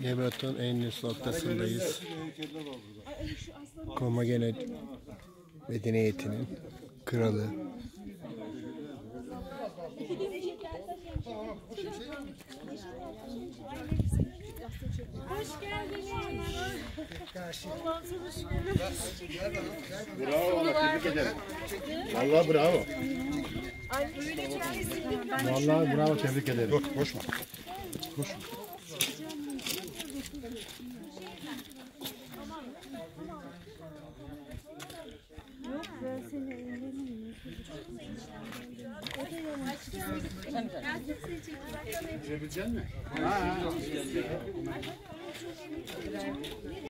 Gebet'in en üst noktasındayız. Komagene medeniyetinin kralı. Hoş geldiniz. Allah'ım sana şükür. Bravo, Allah tebrik ederim. Vallahi bravo. Vallahi bravo, tebrik ederim. Dur, koşma. Koşma. Yok ben seni evleneyim. Çevirecek misin?